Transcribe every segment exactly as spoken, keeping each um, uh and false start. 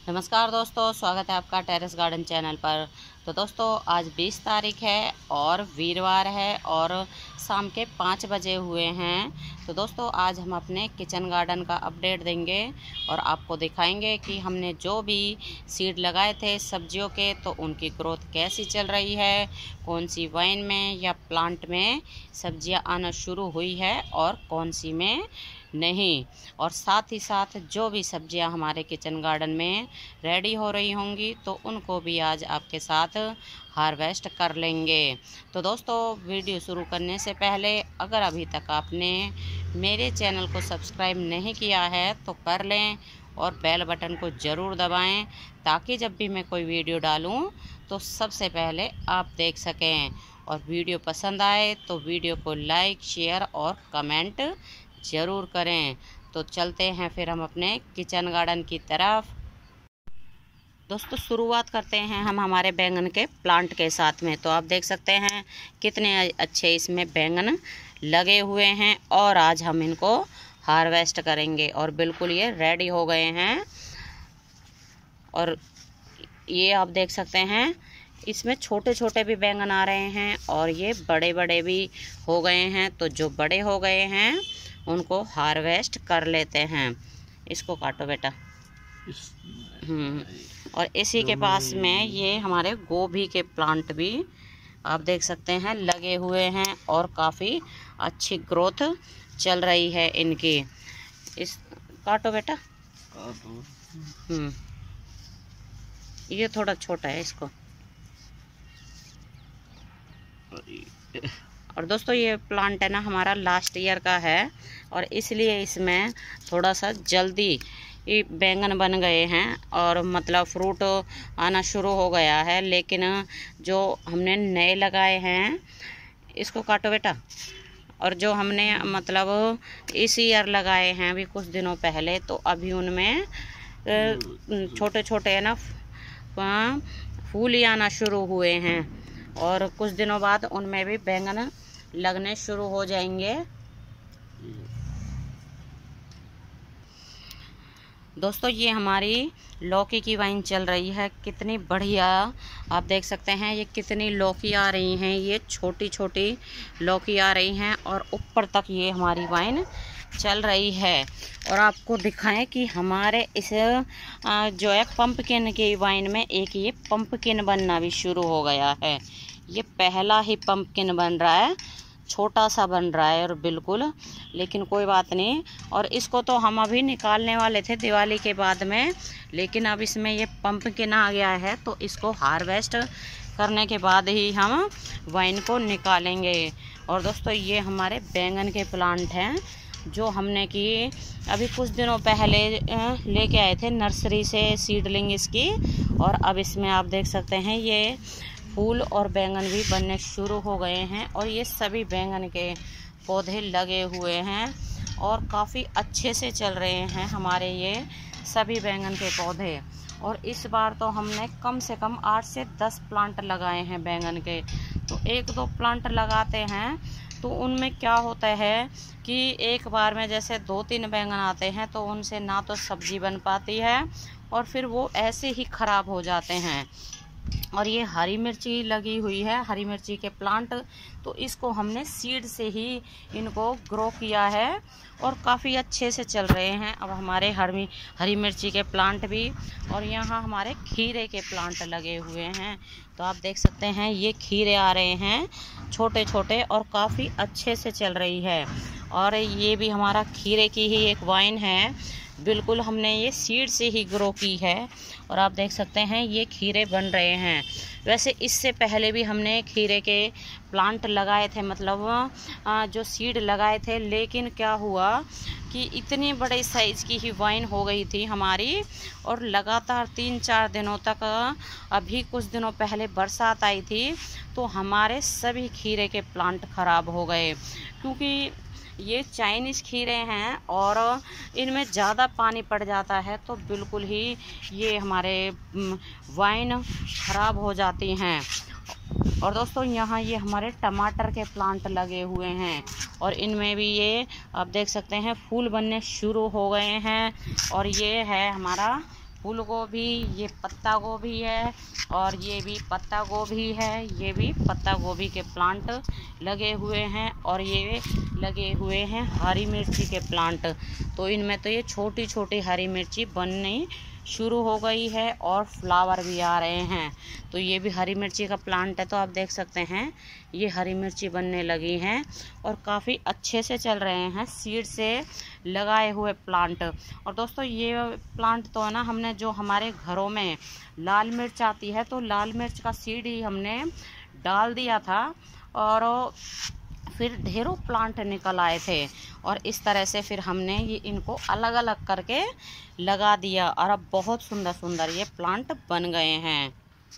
नमस्कार दोस्तों, स्वागत है आपका टेरेस गार्डन चैनल पर। तो दोस्तों आज बीस तारीख है और वीरवार है और शाम के पाँच बजे हुए हैं। तो दोस्तों आज हम अपने किचन गार्डन का अपडेट देंगे और आपको दिखाएंगे कि हमने जो भी सीड लगाए थे सब्जियों के तो उनकी ग्रोथ कैसी चल रही है, कौन सी वाइन में या प्लांट में सब्जियां आना शुरू हुई है और कौन सी में नहीं। और साथ ही साथ जो भी सब्जियां हमारे किचन गार्डन में रेडी हो रही होंगी तो उनको भी आज आपके साथ हार्वेस्ट कर लेंगे। तो दोस्तों वीडियो शुरू करने से पहले अगर अभी तक आपने मेरे चैनल को सब्सक्राइब नहीं किया है तो कर लें और बेल बटन को ज़रूर दबाएं ताकि जब भी मैं कोई वीडियो डालूं तो सबसे पहले आप देख सकें। और वीडियो पसंद आए तो वीडियो को लाइक, शेयर और कमेंट ज़रूर करें। तो चलते हैं फिर हम अपने किचन गार्डन की तरफ। दोस्तों शुरुआत करते हैं हम हमारे बैंगन के प्लांट के साथ में। तो आप देख सकते हैं कितने अच्छे इसमें बैंगन लगे हुए हैं और आज हम इनको हार्वेस्ट करेंगे और बिल्कुल ये रेडी हो गए हैं। और ये आप देख सकते हैं इसमें छोटे छोटे भी बैंगन आ रहे हैं और ये बड़े बड़े भी हो गए हैं। तो जो बड़े हो गए हैं उनको हार्वेस्ट कर लेते हैं। इसको काटो बेटा। हम्म और इसी के पास में ये हमारे गोभी के प्लांट भी आप देख सकते हैं लगे हुए हैं और काफ़ी अच्छी ग्रोथ चल रही है इनकी। इस काटो बेटा। हम्म ये थोड़ा छोटा है इसको। और दोस्तों ये प्लांट है ना हमारा लास्ट ईयर का है और इसलिए इसमें थोड़ा सा जल्दी ये बैंगन बन गए हैं और मतलब फ्रूट आना शुरू हो गया है। लेकिन जो हमने नए लगाए हैं इसको काटो बेटा। और जो हमने मतलब इस ईयर लगाए हैं अभी कुछ दिनों पहले तो अभी उनमें छोटे छोटे है ना फूल ही आना शुरू हुए हैं और कुछ दिनों बाद उनमें भी बैंगन लगने शुरू हो जाएंगे। दोस्तों ये हमारी लौकी की वाइन चल रही है, कितनी बढ़िया आप देख सकते हैं। ये कितनी लौकी आ रही हैं, ये छोटी छोटी लौकी आ रही हैं और ऊपर तक ये हमारी वाइन चल रही है। और आपको दिखाएं कि हमारे इस जो है पंपकिन की वाइन में एक ये पंपकिन बनना भी शुरू हो गया है। ये पहला ही पंपकिन बन रहा है, छोटा सा बन रहा है और बिल्कुल, लेकिन कोई बात नहीं। और इसको तो हम अभी निकालने वाले थे दिवाली के बाद में, लेकिन अब इसमें ये पंपकिन आ गया है तो इसको हार्वेस्ट करने के बाद ही हम वाइन को निकालेंगे। और दोस्तों ये हमारे बैंगन के प्लांट हैं जो हमने कि अभी कुछ दिनों पहले लेके आए थे नर्सरी से सीडलिंग इसकी। और अब इसमें आप देख सकते हैं ये फूल और बैंगन भी बनने शुरू हो गए हैं और ये सभी बैंगन के पौधे लगे हुए हैं और काफ़ी अच्छे से चल रहे हैं हमारे ये सभी बैंगन के पौधे। और इस बार तो हमने कम से कम आठ से दस प्लांट लगाए हैं बैंगन के। तो एक दो प्लांट लगाते हैं तो उनमें क्या होता है कि एक बार में जैसे दो तीन बैंगन आते हैं तो उनसे ना तो सब्जी बन पाती है और फिर वो ऐसे ही ख़राब हो जाते हैं। और ये हरी मिर्ची लगी हुई है, हरी मिर्ची के प्लांट, तो इसको हमने सीड से ही इनको ग्रो किया है और काफ़ी अच्छे से चल रहे हैं अब हमारे हरी हरी मिर्ची के प्लांट भी। और यहाँ हमारे खीरे के प्लांट लगे हुए हैं। तो आप देख सकते हैं ये खीरे आ रहे हैं छोटे छोटे और काफ़ी अच्छे से चल रही है। और ये भी हमारा खीरे की ही एक वाइन है, बिल्कुल हमने ये सीड से ही ग्रो की है। और आप देख सकते हैं ये खीरे बन रहे हैं। वैसे इससे पहले भी हमने खीरे के प्लांट लगाए थे, मतलब जो सीड लगाए थे, लेकिन क्या हुआ कि इतनी बड़े साइज़ की ही वाइन हो गई थी हमारी और लगातार तीन चार दिनों तक, अभी कुछ दिनों पहले बरसात आई थी तो हमारे सभी खीरे के प्लांट ख़राब हो गए। क्योंकि ये चाइनीज़ खीरे हैं और इनमें ज़्यादा पानी पड़ जाता है तो बिल्कुल ही ये हमारे वाइन ख़राब हो जाती हैं। और दोस्तों यहाँ ये हमारे टमाटर के प्लांट लगे हुए हैं और इनमें भी ये आप देख सकते हैं फूल बनने शुरू हो गए हैं। और ये है हमारा फूल गोभी, ये पत्ता गोभी है और ये भी पत्ता गोभी है। ये भी पत्ता गोभी के प्लांट लगे हुए हैं और ये लगे हुए हैं हरी मिर्ची के प्लांट। तो इनमें तो ये छोटी छोटी हरी मिर्ची बननी शुरू हो गई है और फ्लावर भी आ रहे हैं। तो ये भी हरी मिर्ची का प्लांट है। तो आप देख सकते हैं ये हरी मिर्ची बनने लगी हैं और काफ़ी अच्छे से चल रहे हैं, सीड से लगाए हुए प्लांट। और दोस्तों ये प्लांट तो है ना, हमने जो हमारे घरों में लाल मिर्च आती है तो लाल मिर्च का सीड ही हमने डाल दिया था और फिर ढेरों प्लांट निकल आए थे और इस तरह से फिर हमने ये इनको अलग अलग करके लगा दिया और अब बहुत सुंदर सुंदर ये प्लांट बन गए हैं।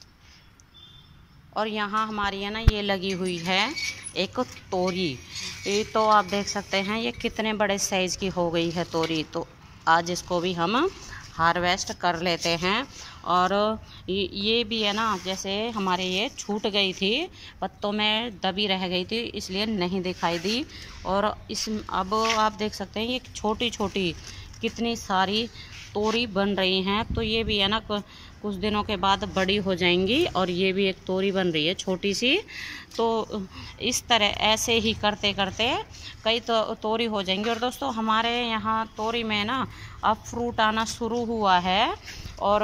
और यहाँ हमारी है ना ये लगी हुई है एक तोरी। ये तो आप देख सकते हैं ये कितने बड़े साइज़ की हो गई है तोरी। तो आज इसको भी हम हार्वेस्ट कर लेते हैं। और ये भी है ना, जैसे हमारे ये छूट गई थी, पत्तों में दबी रह गई थी इसलिए नहीं दिखाई दी। और इस अब आप देख सकते हैं ये छोटी छोटी कितनी सारी तोरी बन रही हैं। तो ये भी है ना कुछ दिनों के बाद बड़ी हो जाएंगी और ये भी एक तोरी बन रही है छोटी सी। तो इस तरह ऐसे ही करते करते कई तो तोरी हो जाएंगी। और दोस्तों हमारे यहाँ तोरी में ना अब फ्रूट आना शुरू हुआ है। और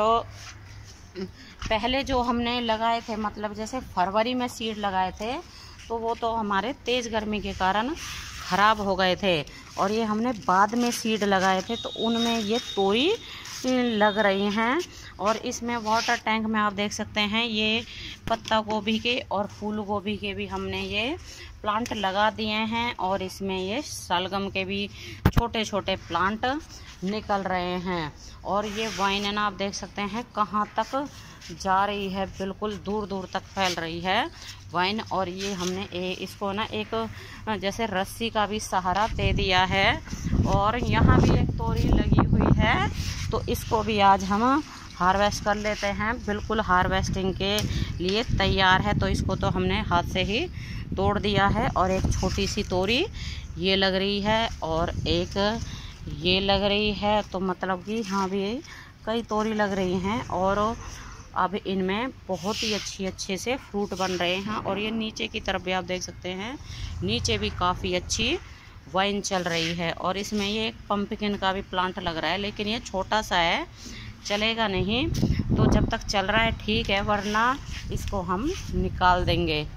पहले जो हमने लगाए थे, मतलब जैसे फरवरी में सीड लगाए थे, तो वो तो हमारे तेज़ गर्मी के कारण ख़राब हो गए थे। और ये हमने बाद में सीड लगाए थे तो उनमें ये तोरी लग रही हैं। और इसमें वाटर टैंक में आप देख सकते हैं ये पत्ता गोभी के और फूल गोभी के भी हमने ये प्लांट लगा दिए हैं। और इसमें ये शलगम के भी छोटे छोटे प्लांट निकल रहे हैं। और ये वाइन ना आप देख सकते हैं कहाँ तक जा रही है, बिल्कुल दूर दूर तक फैल रही है वाइन। और ये हमने ए, इसको ना एक जैसे रस्सी का भी सहारा दे दिया है। और यहाँ भी एक तोरी लगी हुई है तो इसको भी आज हम हार्वेस्ट कर लेते हैं। बिल्कुल हार्वेस्टिंग के लिए तैयार है। तो इसको तो हमने हाथ से ही तोड़ दिया है। और एक छोटी सी तोरी ये लग रही है और एक ये लग रही है। तो मतलब कि हाँ भी कई तोरी लग रही हैं और अब इनमें बहुत ही अच्छी अच्छे से फ्रूट बन रहे हैं। और ये नीचे की तरफ भी आप देख सकते हैं, नीचे भी काफ़ी अच्छी वाइन चल रही है। और इसमें ये एक पंपकिन का भी प्लांट लग रहा है, लेकिन ये छोटा सा है, चलेगा नहीं। तो जब तक चल रहा है ठीक है, वरना इसको हम निकाल देंगे।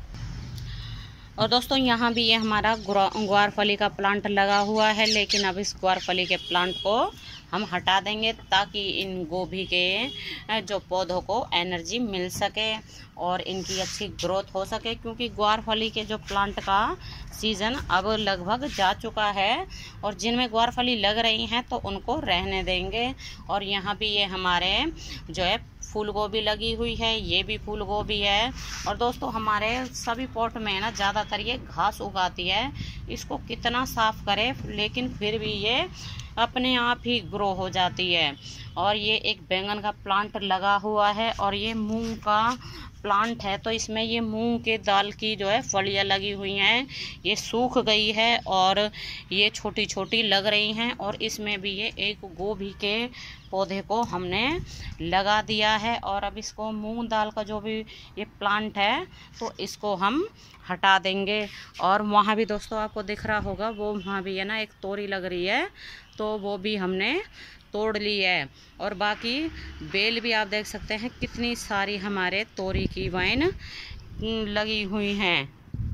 और दोस्तों यहाँ भी ये हमारा ग्वारफली का प्लांट लगा हुआ है, लेकिन अब इस ग्वारफली के प्लांट को हम हटा देंगे ताकि इन गोभी के जो पौधों को एनर्जी मिल सके और इनकी अच्छी ग्रोथ हो सके। क्योंकि ग्वारफली के जो प्लांट का सीज़न अब लगभग जा चुका है और जिनमें ग्वारफली लग रही हैं तो उनको रहने देंगे। और यहाँ भी ये हमारे जो है फूल गोभी लगी हुई है, ये भी फूल गोभी है। और दोस्तों हमारे सभी पॉट में ना ज़्यादातर ये घास उगाती है, इसको कितना साफ़ करें लेकिन फिर भी ये अपने आप ही ग्रो हो जाती है। और ये एक बैंगन का प्लांट लगा हुआ है और ये मूंग का प्लांट है। तो इसमें ये मूंग के दाल की जो है फलियाँ लगी हुई हैं, ये सूख गई है और ये छोटी छोटी लग रही हैं। और इसमें भी ये एक गोभी के पौधे को हमने लगा दिया है। और अब इसको मूंग दाल का जो भी ये प्लांट है तो इसको हम हटा देंगे। और वहाँ भी दोस्तों आपको दिख रहा होगा, वो वहाँ भी है ना एक तोरी लग रही है, तो वो भी हमने तोड़ ली है। और बाकी बेल भी आप देख सकते हैं कितनी सारी हमारे तोरी की वाइन लगी हुई हैं।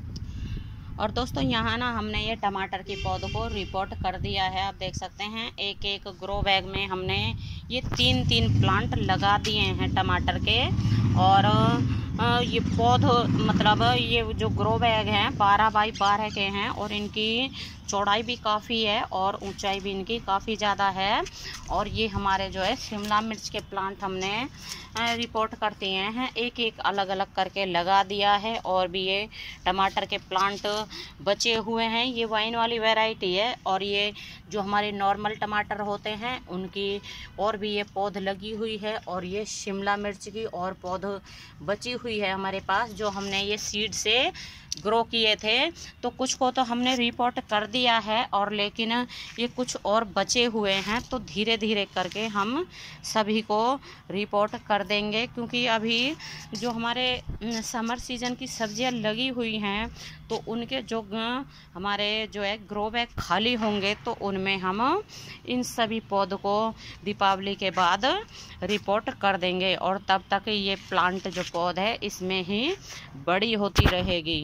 और दोस्तों यहाँ ना हमने ये टमाटर की पौधों को रिपोर्ट कर दिया है। आप देख सकते हैं एक एक ग्रो बैग में हमने ये तीन तीन प्लांट लगा दिए हैं टमाटर के। और ये पौध मतलब ये जो ग्रो बैग हैं बारह बाई बारह के हैं और इनकी चौड़ाई भी काफ़ी है और ऊंचाई भी इनकी काफ़ी ज़्यादा है। और ये हमारे जो है शिमला मिर्च के प्लांट हमने रिपोर्ट कर दिए हैं, एक एक अलग अलग करके लगा दिया है। और भी ये टमाटर के प्लांट बचे हुए हैं, ये वाइन वाली वैरायटी है। और ये जो हमारे नॉर्मल टमाटर होते हैं उनकी और भी ये पौध लगी हुई है। और ये शिमला मिर्च की और पौध बची हुई है हमारे पास, जो हमने ये सीड से ग्रो किए थे। तो कुछ को तो हमने रिपोर्ट कर दिया है, और लेकिन ये कुछ और बचे हुए हैं, तो धीरे धीरे करके हम सभी को रिपोर्ट कर देंगे। क्योंकि अभी जो हमारे समर सीजन की सब्जियां लगी हुई हैं, तो उनके जो हमारे जो है ग्रो बैग खाली होंगे, तो उनमें हम इन सभी पौधों को दीपावली के बाद रिपोर्ट कर देंगे। और तब तक ये प्लांट जो पौध है इसमें ही बड़ी होती रहेगी।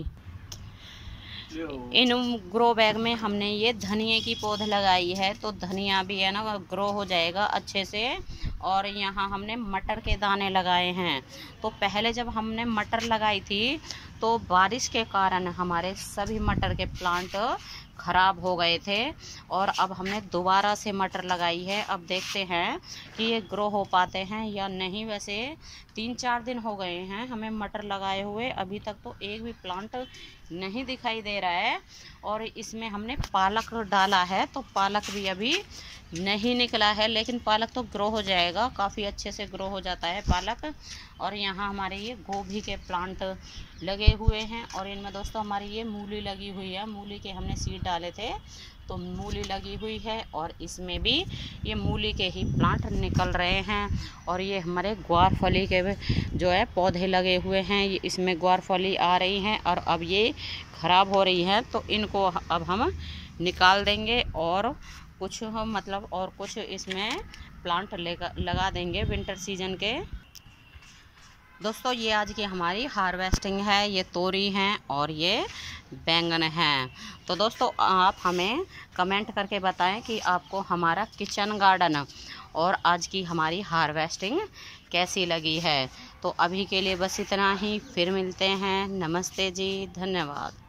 इन ग्रो बैग में हमने ये धनिया की पौध लगाई है, तो धनिया भी है ना ग्रो हो जाएगा अच्छे से। और यहाँ हमने मटर के दाने लगाए हैं। तो पहले जब हमने मटर लगाई थी, तो बारिश के कारण हमारे सभी मटर के प्लांट खराब हो गए थे, और अब हमने दोबारा से मटर लगाई है। अब देखते हैं कि ये ग्रो हो पाते हैं या नहीं। वैसे तीन चार दिन हो गए हैं हमें मटर लगाए हुए, अभी तक तो एक भी प्लांट नहीं दिखाई दे रहा है। और इसमें हमने पालक डाला है, तो पालक भी अभी नहीं निकला है, लेकिन पालक तो ग्रो हो जाएगा, काफ़ी अच्छे से ग्रो हो जाता है पालक। और यहाँ हमारे ये गोभी के प्लांट लगे हुए हैं, और इनमें दोस्तों हमारी ये मूली लगी हुई है। मूली के हमने सीड डाले थे, तो मूली लगी हुई है, और इसमें भी ये मूली के ही प्लांट निकल रहे हैं। और ये हमारे ग्वारफली के जो है पौधे लगे हुए हैं, ये इसमें ग्वारफली आ रही हैं, और अब ये ख़राब हो रही हैं, तो इनको अब हम निकाल देंगे, और कुछ हम मतलब और कुछ इसमें प्लांट लेगा लगा देंगे विंटर सीजन के। दोस्तों ये आज की हमारी हार्वेस्टिंग है, ये तोरी हैं और ये बैंगन हैं। तो दोस्तों आप हमें कमेंट करके बताएं कि आपको हमारा किचन गार्डन और आज की हमारी हार्वेस्टिंग कैसी लगी है। तो अभी के लिए बस इतना ही, फिर मिलते हैं। नमस्ते जी, धन्यवाद।